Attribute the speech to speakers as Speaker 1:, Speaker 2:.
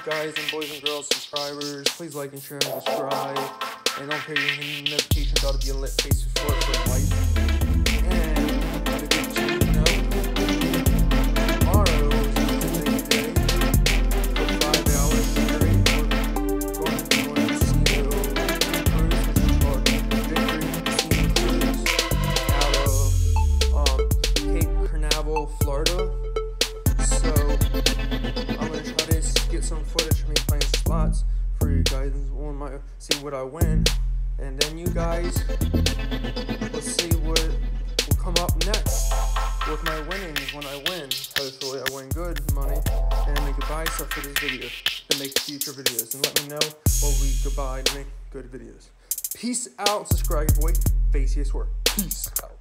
Speaker 1: guys and boys and girls, subscribers. Please like and share and subscribe. And don't forget your notifications ought to be a lit face for life. And to get you know, tomorrow is a big day. For 5 hours straight, we're going to go on a casino cruise, which is called Victory Casino Cruise, out of Cape Canaveral, Florida. So I'm gonna try to get some footage of me playing slots for you guys and see what I win, and then you guys will see what will come up next with my winnings when I win. Hopefully I win good money and I could buy stuff for this video to make future videos, and let me know what we could buy to make good videos. Peace out, subscribe your boy, Faciest Work. Peace out.